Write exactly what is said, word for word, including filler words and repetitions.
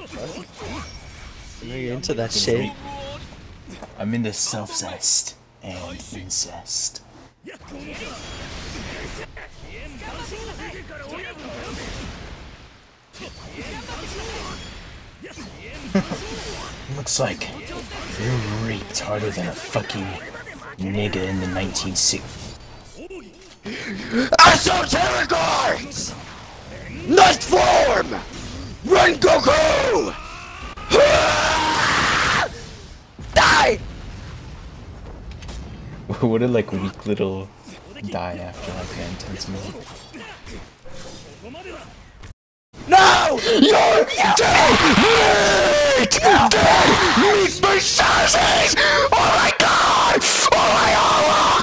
I know you're into that shit. I'm into self-zest and incest. Looks like you're raped harder than a fucking nigga in the nineteen sixties. Esoteric! Night form! Run, Goku! Die! What a like weak little die after like an intense move. No! You're dead! Meat! Dead! Meat resources! Oh my god! Oh my god!